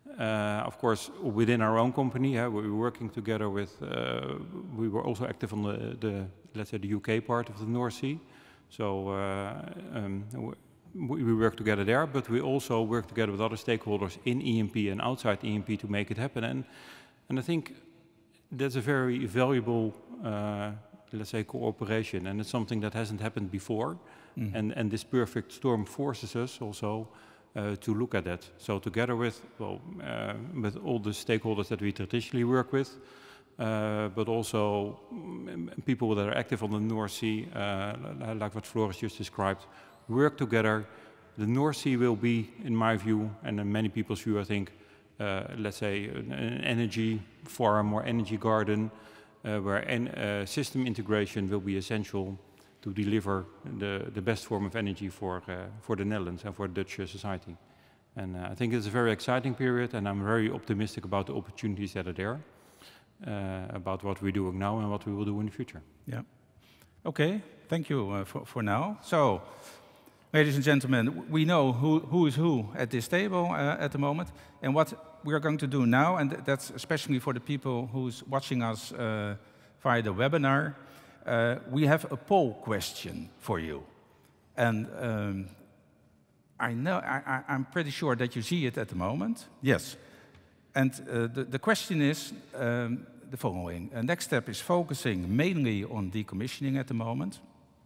Uh, of course, within our own company, yeah, we were working together with, uh, we were also active on the, the, let's say, the U K part of the North Sea. So uh, um, we, we work together there, but we also work together with other stakeholders in E M P and outside E M P to make it happen. And, and I think that's a very valuable, uh, let's say, cooperation. And it's something that hasn't happened before. Mm. And, and this perfect storm forces us also Uh, to look at that. So together with, well, uh, with all the stakeholders that we traditionally work with, uh, but also mm, people that are active on the North Sea, uh, like what Floris just described, work together. The North Sea will be, in my view, and in many people's view, I think, uh, let's say, an, an energy farm or energy garden, uh, where en uh, system integration will be essential to deliver the, the best form of energy for, uh, for the Netherlands and for Dutch uh, society. And uh, I think it's a very exciting period, and I'm very optimistic about the opportunities that are there, uh, about what we're doing now and what we will do in the future. Yeah. Okay, thank you uh, for, for now. So, ladies and gentlemen, we know who, who is who at this table uh, at the moment, and what we're going to do now, and that's especially for the people who's watching us uh, via the webinar. Uh, we have a poll question for you. And um, I know, I, I, I'm pretty sure that you see it at the moment. Yes. And uh, the, the question is um, the following. Uh, Next Step is focusing mainly on decommissioning at the moment.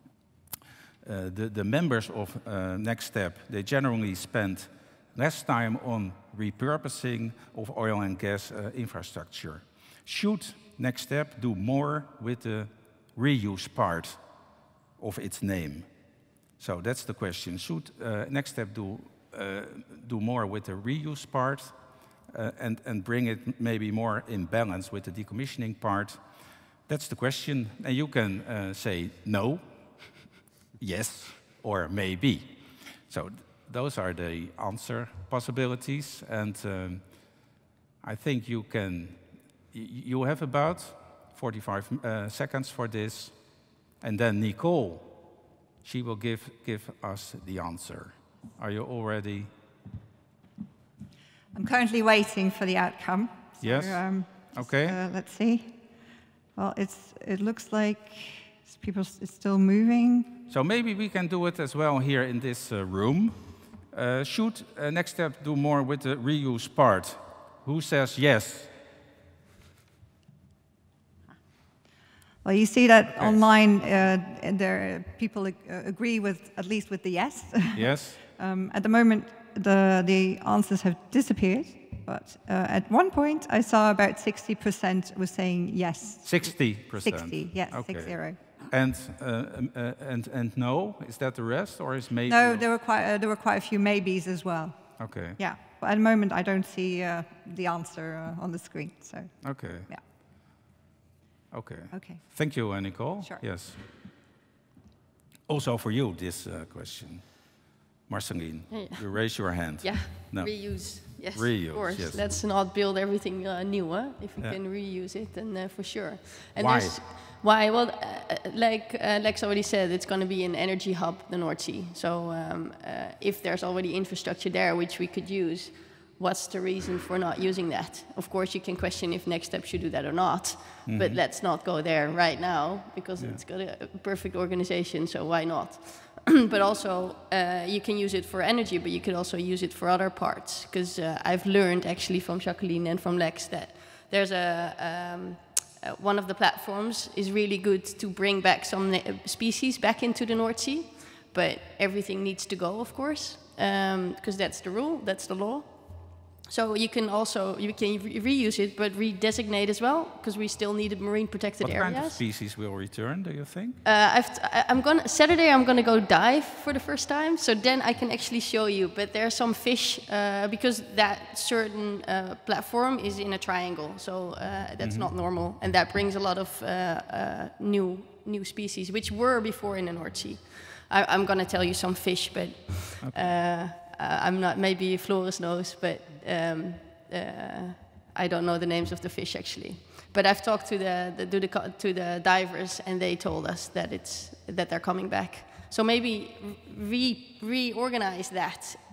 Uh, the, the members of uh, Next Step, they generally spend less time on repurposing of oil and gas uh, infrastructure. Should Next Step do more with the reuse part of its name? So that's the question. Should uh, Next Step do, uh, do more with the reuse part uh, and, and bring it maybe more in balance with the decommissioning part? That's the question. And you can uh, say no, yes, or maybe. So th those are the answer possibilities. And um, I think you can, y you have about forty-five uh, seconds for this, and then Nicole, she will give, give us the answer. Are you all ready? I'm currently waiting for the outcome. So, Yes? Um, Okay. Uh, let's see. Well, it's, it looks like people, it's still moving. So maybe we can do it as well here in this uh, room. Uh, should uh, Next Step do more with the reuse part? Who says yes? Well, you see that okay. online, uh, and there people uh, agree with at least with the yes. Yes. um, at the moment, the the answers have disappeared, but uh, at one point I saw about sixty percent was saying yes. Sixty percent. Sixty, yes, okay. six zero. And uh, uh, and and no, is that the rest, or is maybe? No, there were quite uh, there were quite a few maybes as well. Okay. Yeah, but at the moment I don't see uh, the answer uh, on the screen. So. Okay. Yeah. Okay. Okay. Thank you, uh, Nicole. Sure. Yes. Also for you, this uh, question. Marceline, yeah. You raise your hand. Yeah, no. Reuse. Yes, reuse, of course. Yes. Let's not build everything uh, new, huh? If we yeah. can reuse it, then uh, for sure. And Why? There's, why? Well, uh, like uh, Lex already said, it's going to be an energy hub, the North Sea. So um, uh, if there's already infrastructure there which we could use, what's the reason for not using that? Of course, you can question if Next Step should do that or not, mm-hmm. but let's not go there right now, because yeah. it's got a perfect organization, so why not? But also, uh, you can use it for energy, but you could also use it for other parts, because uh, I've learned actually from Jacqueline and from Lex that there's a, um, uh, one of the platforms is really good to bring back some species back into the North Sea, but everything needs to go, of course, because um, that's the rule, that's the law. So you can also you can re reuse it, but redesignate as well, because we still need marine protected what areas. What kind of species will return, do you think? Uh, I've t I'm gonna Saturday. I'm gonna go dive for the first time, so then I can actually show you. But there are some fish uh, because that certain uh, platform is in a triangle, so uh, that's mm-hmm. not normal, and that brings a lot of uh, uh, new new species which were before in the North Sea. I, I'm gonna tell you some fish, but. Okay. Uh, Uh, I'm not, maybe Floris knows, but um, uh, I don't know the names of the fish actually. But I've talked to the, the, to the to the divers, and they told us that it's that they're coming back. So maybe re reorganize that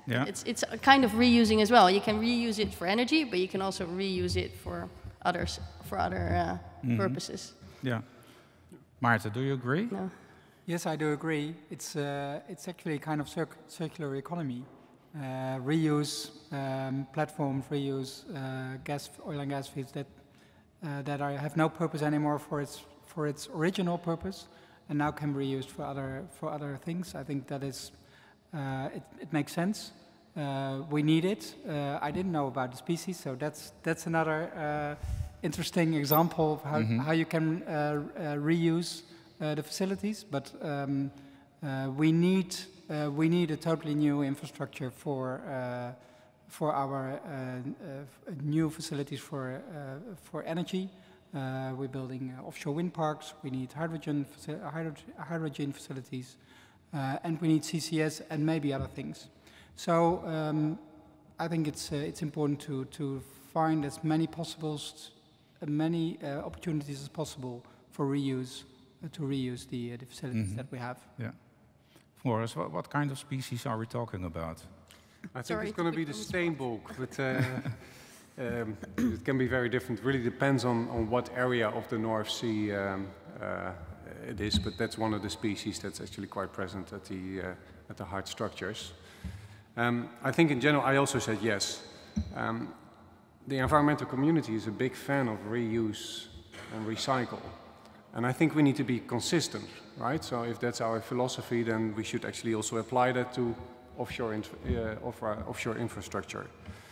Yeah. It's, it's a kind of reusing as well. You can reuse it for energy, but you can also reuse it for others, for other uh, mm-hmm. purposes. Yeah. Maarten, do you agree? No. Yes, I do agree. It's, uh, it's actually a kind of circ circular economy. Uh, reuse um, platforms, reuse uh, gas, oil and gas fields that, uh, that are, have no purpose anymore for its, for its original purpose, and now can be reused for other, for other things. I think that is, uh, it, it makes sense. Uh, we need it. Uh, I didn't know about the species, so that's, that's another uh, interesting example of how, mm-hmm. how you can uh, uh, reuse uh, the facilities. But um, uh, we need uh, we need a totally new infrastructure for uh, for our uh, uh, new facilities for uh, for energy. Uh, we're building uh, offshore wind parks. We need hydrogen hydrogen, hydrogen facilities, uh, and we need C C S and maybe other things. So um, I think it's uh, it's important to to find as many possibles, uh, many uh, opportunities as possible for reuse, uh, to reuse the uh, the facilities mm-hmm. that we have. Yeah. Floris, what, what kind of species are we talking about? I think Sorry, it's going to be the steenbok, but uh, um, it can be very different. It really depends on on what area of the North Sea um, uh, it is. But that's one of the species that's actually quite present at the uh, at the hard structures. Um, I think in general, I also said yes. Um, the environmental community is a big fan of reuse and recycle. And I think we need to be consistent, right? So if that's our philosophy, then we should actually also apply that to offshore, inf uh, off offshore infrastructure.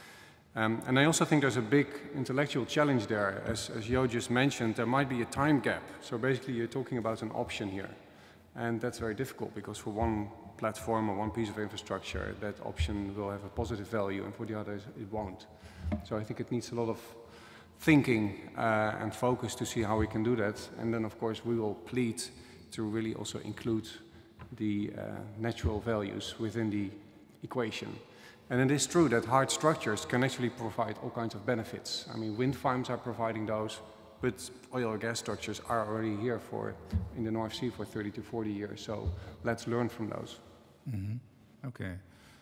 Um, and I also think there's a big intellectual challenge there. As, as Jo just mentioned, there might be a time gap. So basically you're talking about an option here. And that's very difficult because for one platform or one piece of infrastructure, that option will have a positive value, and for the others it won't. So I think it needs a lot of thinking uh, and focus to see how we can do that. And then of course we will plead to really also include the uh, natural values within the equation. And it is true that hard structures can actually provide all kinds of benefits. I mean, wind farms are providing those, but oil or gas structures are already here for, in the North Sea for thirty to forty years. So let's learn from those. Mm-hmm. Okay.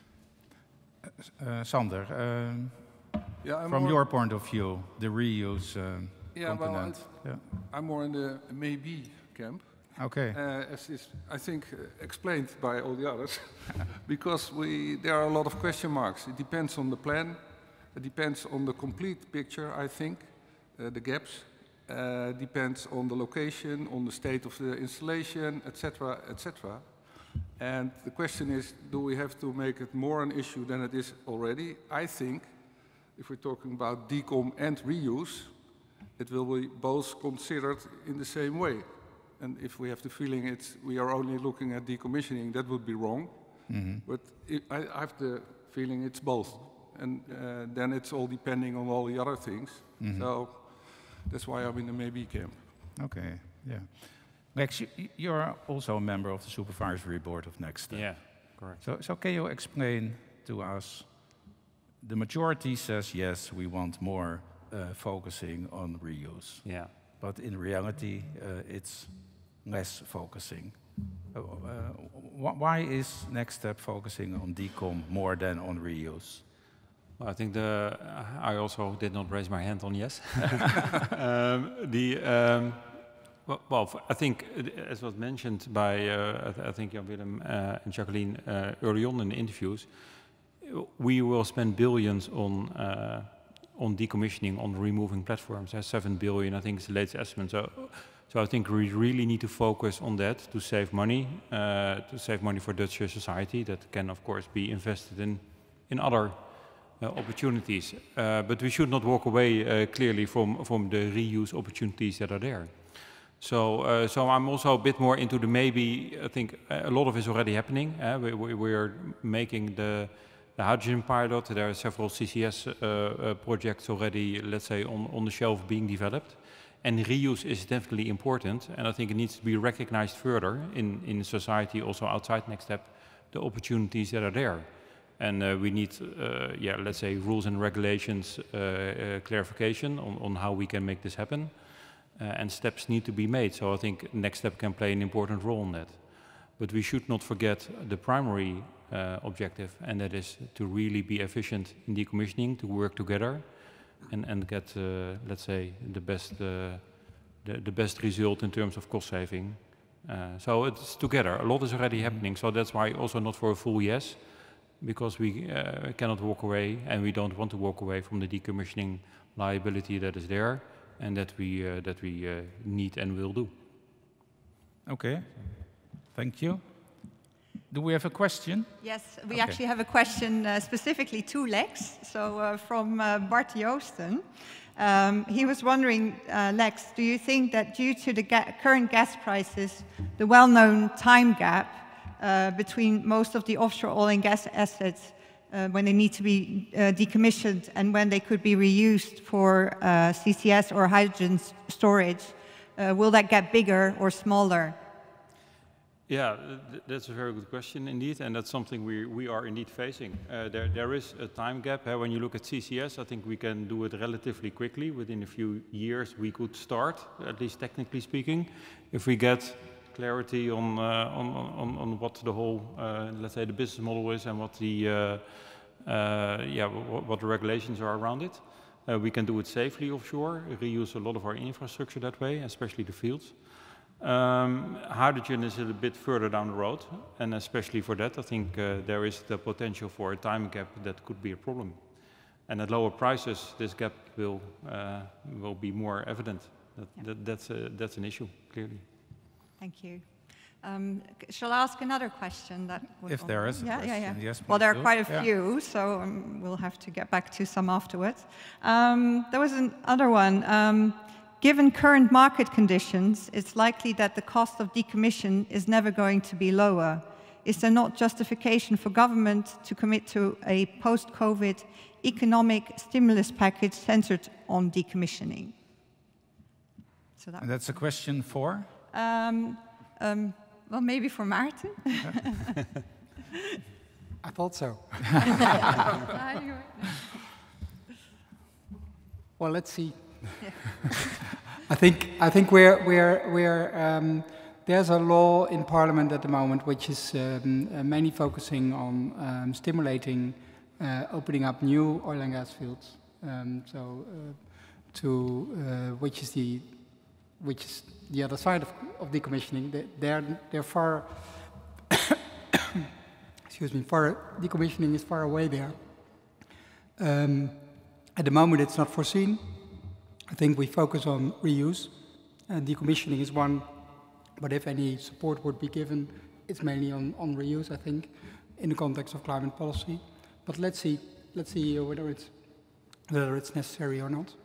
Uh, Sander, um, yeah, from your point of view, the reuse uh, yeah, component. Well, I, yeah, I'm more in the maybe camp. Okay. Uh, as is, I think, uh, explained by all the others, because we there are a lot of question marks. It depends on the plan. It depends on the complete picture. I think uh, the gaps uh, depends on the location, on the state of the installation, et cetera, et cetera. And the question is, do we have to make it more an issue than it is already? I think, if we're talking about decom and reuse, it will be both considered in the same way. And if we have the feeling it's, we are only looking at decommissioning, that would be wrong. Mm-hmm. But it, I, I have the feeling it's both. And uh, then it's all depending on all the other things. Mm-hmm. So that's why I'm in the maybe camp. Okay, yeah. Rex, you, you're also a member of the supervisory board of NextStep. Yeah, correct. So, so can you explain to us, the majority says yes, we want more uh, focusing on reuse. Yeah. But in reality, uh, it's less focusing. Uh, uh, why is NextStep focusing on decom more than on reuse? Well, I think the uh, I also did not raise my hand on yes. um, the um, well, well, I think as was mentioned by uh, I, th I think Jan Willem uh, and Jacqueline uh, early on in the interviews, we will spend billions on. Uh, on decommissioning, on removing platforms. That's seven billion, I think is the latest estimate. So, so I think we really need to focus on that to save money, uh, to save money for Dutch society that can, of course, be invested in, in other uh, opportunities. Uh, but we should not walk away uh, clearly from, from the reuse opportunities that are there. So, uh, so I'm also a bit more into the maybe. I think a lot of it is already happening. Uh, we, we, we're making the The hydrogen pilot, there are several C C S uh, uh, projects already, let's say, on, on the shelf being developed. And reuse is definitely important, and I think it needs to be recognized further in, in society, also outside NextStep, the opportunities that are there. And uh, we need, uh, yeah, let's say, rules and regulations uh, uh, clarification on, on how we can make this happen. Uh, and steps need to be made, so I think NextStep can play an important role in that. But we should not forget the primary uh, objective, and that is to really be efficient in decommissioning, to work together, and and get, uh, let's say, the best uh, the, the best result in terms of cost saving. Uh, so it's together. A lot is already happening. So that's why also not for a full yes, because we uh, cannot walk away, and we don't want to walk away from the decommissioning liability that is there, and that we uh, that we uh, need and will do. Okay, thank you. Do we have a question? Yes, we Okay. actually have a question uh, specifically to Lex. So uh, from uh, Bart Joosten. Um, he was wondering, uh, Lex, do you think that due to the ga current gas prices, the well-known time gap uh, between most of the offshore oil and gas assets uh, when they need to be uh, decommissioned and when they could be reused for uh, C C S or hydrogen storage, uh, will that get bigger or smaller? Yeah, th that's a very good question indeed, and that's something we, we are indeed facing. Uh, there, there is a time gap. Uh, when you look at C C S, I think we can do it relatively quickly. Within a few years, we could start, at least technically speaking, if we get clarity on, uh, on, on, on what the whole, uh, let's say, the business model is and what the, uh, uh, yeah, what, what the regulations are around it. Uh, we can do it safely offshore, reuse a lot of our infrastructure that way, especially the fields. Um, hydrogen is a little bit further down the road, and especially for that, I think uh, there is the potential for a time gap that could be a problem. And at lower prices, this gap will uh, will be more evident. That, Yeah. that, that's a, that's an issue, clearly. Thank you. Um, shall I ask another question? That would If there is a yeah, yeah, question, yeah. yes, Well, there please are do. quite a Yeah. few, so um, we'll have to get back to some afterwards. Um, there was another one. Um, given current market conditions, it's likely that the cost of decommission is never going to be lower. Is there not justification for government to commit to a post-COVID economic stimulus package centered on decommissioning? So that And that's a question for? Um, um, well, maybe for Maarten. I thought so. Well, let's see. I think I think we're we're we're um, there's a law in Parliament at the moment which is um, uh, mainly focusing on um, stimulating uh, opening up new oil and gas fields. Um, so uh, to uh, which is the which is the other side of, of decommissioning. They, they're they're far. excuse me. Far decommissioning is far away there. Um, at the moment, it's not foreseen. I think we focus on reuse, and decommissioning is one. But if any support would be given, it's mainly on, on reuse. I think, in the context of climate policy. But let's see. Let's see whether it's whether it's necessary or not.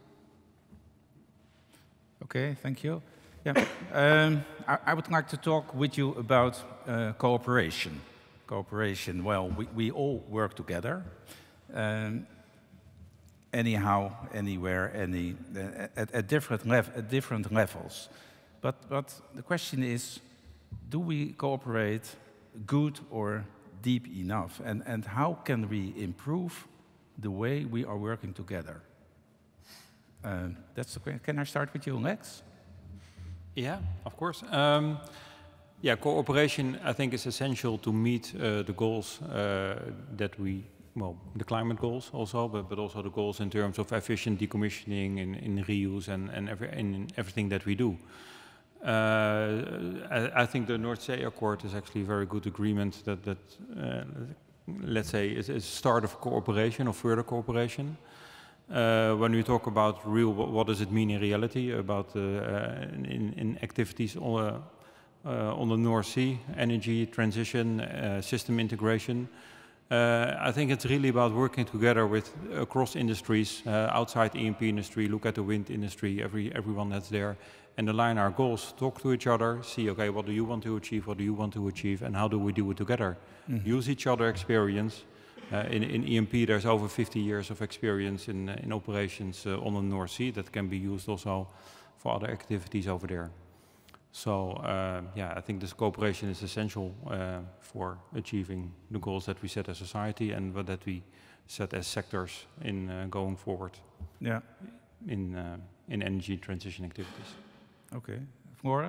Okay, thank you. Yeah, um, I, I would like to talk with you about uh, cooperation. Cooperation, well, we, we all work together. Um, anyhow, anywhere, any, uh, at, at, different lev at different levels. But, but the question is, do we cooperate good or deep enough? And, and how can we improve the way we are working together? Um, that's the question. Can I start with you, Lex? Yeah, of course. Um, yeah, cooperation, I think, is essential to meet uh, the goals uh, that we, well, the climate goals also, but, but also the goals in terms of efficient decommissioning and in reuse and, and every, in everything that we do. Uh, I, I think the North Sea Accord is actually a very good agreement that, that uh, let's say, is a start of cooperation or further cooperation. Uh, when we talk about real, what, what does it mean in reality about uh, in, in activities on, uh, uh, on the North Sea, energy transition, uh, system integration? Uh, I think it's really about working together with across industries, uh, outside E and P industry, look at the wind industry, every everyone that's there, and align our goals, talk to each other, see, okay, what do you want to achieve, what do you want to achieve, and how do we do it together? Mm-hmm. Use each other experience. Uh, in, in E and P, there's over fifty years of experience in, uh, in operations uh, on the North Sea that can be used also for other activities over there. So, uh, yeah, I think this cooperation is essential uh, for achieving the goals that we set as society and that we set as sectors in uh, going forward. Yeah. In uh, in energy transition activities. Okay, Floris,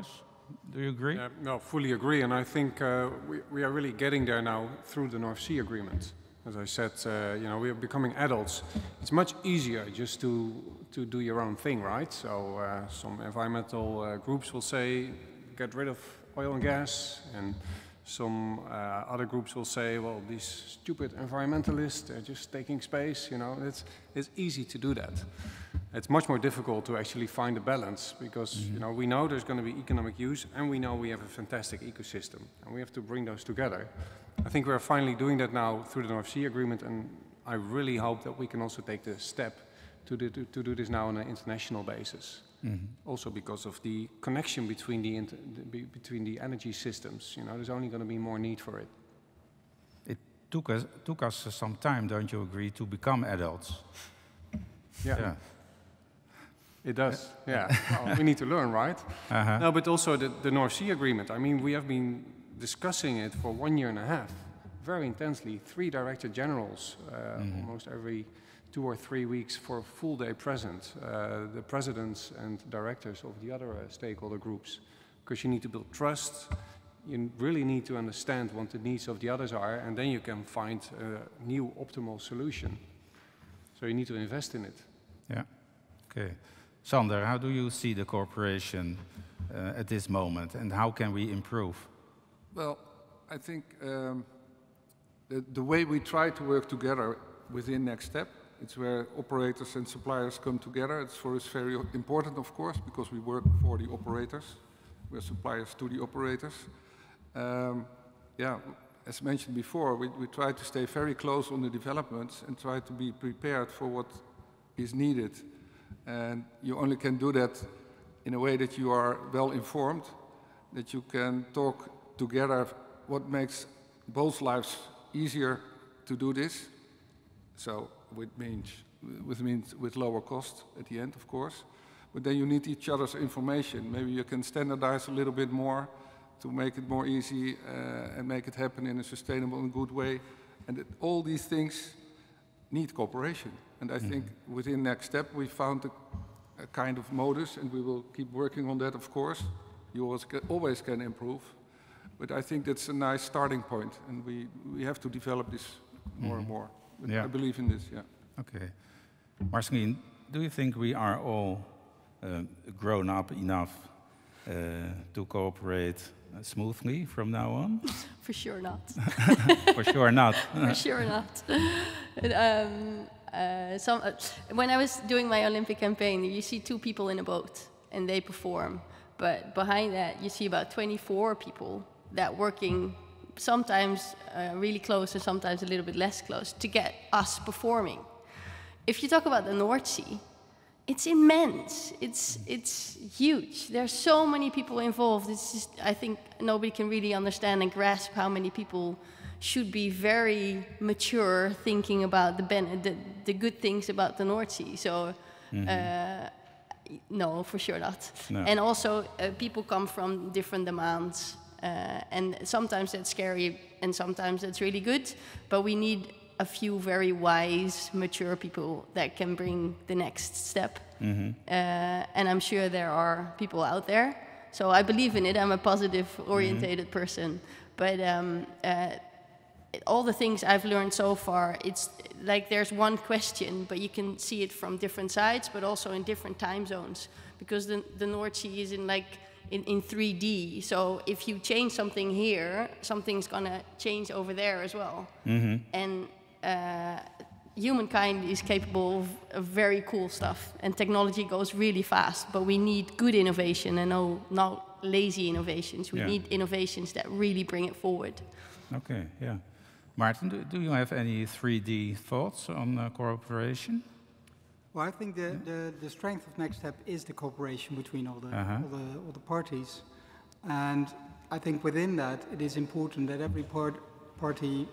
Do you agree? Uh, no, fully agree. And I think uh, we, we are really getting there now through the North Sea Agreement. As I said, uh, you know, we are becoming adults. It's much easier just to, to do your own thing, right? So uh, some environmental uh, groups will say, get rid of oil and gas, and some uh, other groups will say, well, these stupid environmentalists, they're just taking space, you know. It's, it's easy to do that. It's much more difficult to actually find a balance because, mm-hmm. you know, we know there's going to be economic use and we know we have a fantastic ecosystem and we have to bring those together. I think we're finally doing that now through the North Sea Agreement, and I really hope that we can also take the step to do, to, to do this now on an international basis. Mm-hmm. Also because of the connection between the, inter, the, between the energy systems. You know, there's only going to be more need for it. It took us, took us some time, don't you agree, to become adults? Yeah. yeah. It does, yeah. Well, we need to learn, right? Uh-huh. No, but also the, the North Sea Agreement. I mean, we have been discussing it for one year and a half, very intensely. Three director generals, uh, mm-hmm. almost every two or three weeks for a full day present. Uh, the presidents and directors of the other uh, stakeholder groups, because you need to build trust. You really need to understand what the needs of the others are, and then you can find a new optimal solution. So you need to invest in it. Yeah. Okay. Sander, how do you see the cooperation uh, at this moment, and how can we improve? Well, I think um, the, the way we try to work together within Next Step, it's where operators and suppliers come together. It's for us very important, of course, because we work for the operators. We're suppliers to the operators. Um, yeah, as mentioned before, we, we try to stay very close on the developments and try to be prepared for what is needed. And you only can do that in a way that you are well informed, that you can talk together what makes both lives easier to do this. So which means, which means with lower cost at the end, of course. But then you need each other's information. Maybe you can standardize a little bit more to make it more easy uh, and make it happen in a sustainable and good way. And it, all these things need cooperation. And I mm-hmm. think within Next Step we found a, a kind of modus, and we will keep working on that, of course. You always can, always can improve. But I think that's a nice starting point, and we, we have to develop this more mm-hmm. and more. But yeah. I believe in this, yeah. Okay. Marceline, do you think we are all uh, grown up enough uh, to cooperate uh, smoothly from now on? For sure not. For sure not. For sure not. um, uh, some, uh, when I was doing my Olympic campaign, you see two people in a boat and they perform. But behind that, you see about twenty-four people that working sometimes uh, really close and sometimes a little bit less close to get us performing. If you talk about the North Sea, it's immense. It's, it's huge. There's so many people involved. It's just, I think nobody can really understand and grasp how many people should be very mature thinking about the, ben the, the good things about the North Sea. So, mm-hmm. uh, no, for sure not. No. And also, uh, people come from different demands. Uh, and sometimes that's scary and sometimes that's really good, but we need a few very wise, mature people that can bring the next step. Mm-hmm. uh, and I'm sure there are people out there. So I believe in it. I'm a positive orientated mm-hmm. person. But um, uh, all the things I've learned so far, it's like there's one question, but you can see it from different sides, but also in different time zones. Because the, the North Sea is in like In, in three D, so if you change something here, something's gonna change over there as well. Mm-hmm. And uh, humankind is capable of, of very cool stuff, and technology goes really fast, but we need good innovation and no, not lazy innovations. We yeah. need innovations that really bring it forward. Okay, yeah. Martin, do, do you have any three D thoughts on uh, cooperation? Well, I think the, the, the strength of Next Step is the cooperation between all the, uh-huh. all the, all the parties. And I think within that, it is important that every part, party,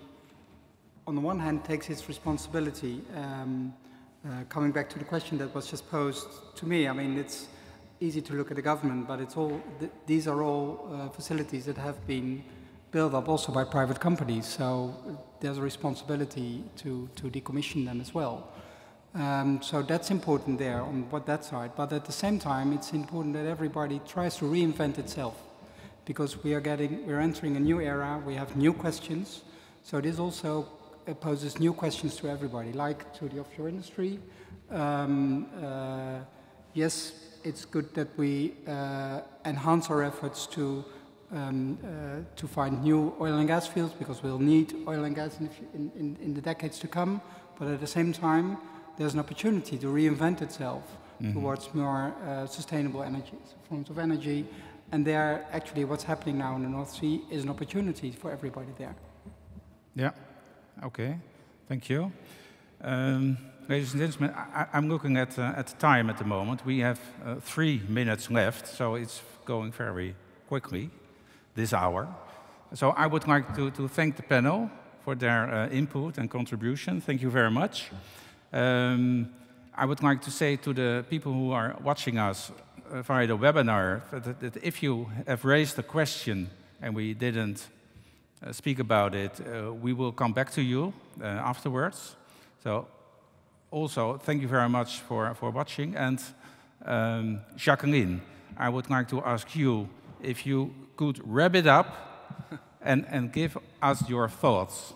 on the one hand, takes its responsibility. Um, uh, coming back to the question that was just posed to me, I mean, it's easy to look at the government, but it's all, th these are all uh, facilities that have been built up also by private companies. So there's a responsibility to, to decommission them as well. Um, so that's important there on what that side. But at the same time, it's important that everybody tries to reinvent itself. because we are getting, we're entering a new era, we have new questions. So this also uh, poses new questions to everybody, like to the offshore industry. Um, uh, yes, it's good that we uh, enhance our efforts to um, uh, to find new oil and gas fields, because we'll need oil and gas in, in, in, in the decades to come. But at the same time, there's an opportunity to reinvent itself mm-hmm. towards more uh, sustainable energies, forms of energy. And there, actually, what's happening now in the North Sea is an opportunity for everybody there. Yeah, okay, thank you. Um, ladies and gentlemen, I, I'm looking at, uh, at the time at the moment. We have uh, three minutes left, so it's going very quickly, this hour. So I would like to, to thank the panel for their uh, input and contribution. Thank you very much. Um, I would like to say to the people who are watching us uh, via the webinar that, that if you have raised a question and we didn't uh, speak about it, uh, we will come back to you uh, afterwards. So also, thank you very much for, for watching. And um, Jacqueline, I would like to ask you if you could wrap it up and, and give us your thoughts.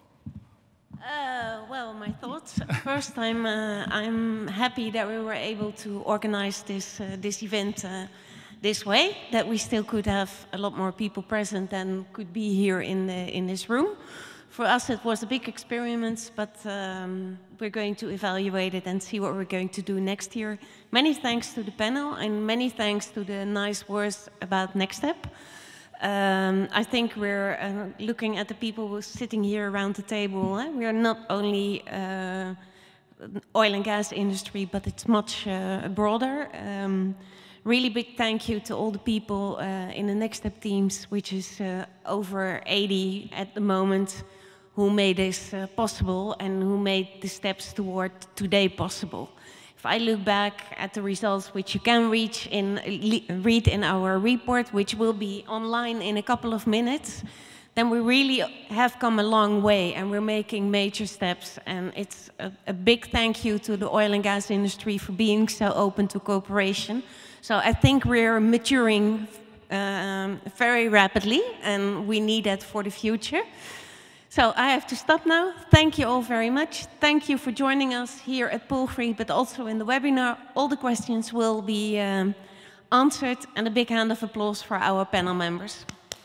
Uh, well, my thoughts. First, I'm uh, I'm happy that we were able to organize this uh, this event uh, this way. That we still could have a lot more people present than could be here in the, in this room. For us, it was a big experiment, but um, we're going to evaluate it and see what we're going to do next year. Many thanks to the panel and many thanks to the nice words about Next Step. Um, I think we're uh, looking at the people who are sitting here around the table. Eh? We are not only uh, oil and gas industry, but it's much uh, broader. Um, really big thank you to all the people uh, in the Next Step teams, which is uh, over eighty at the moment, who made this uh, possible and who made the steps toward today possible. If I look back at the results, which you can reach in, read in our report, which will be online in a couple of minutes, then we really have come a long way and we're making major steps. And it's a, a big thank you to the oil and gas industry for being so open to cooperation. So I think we're maturing um, very rapidly and we need that for the future. So I have to stop now. Thank you all very much. Thank you for joining us here at Poolgree, but also in the webinar. All the questions will be um, answered, and a big hand of applause for our panel members.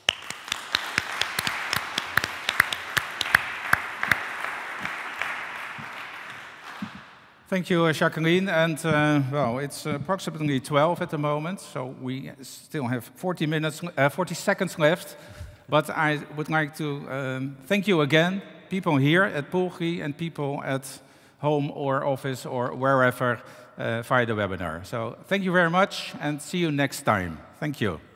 Thank you, Jacqueline. And uh, well, it's approximately twelve at the moment, so we still have forty minutes, uh, forty seconds left. But I would like to um, thank you again, people here at Poolgree and people at home or office or wherever uh, via the webinar. So thank you very much and see you next time. Thank you.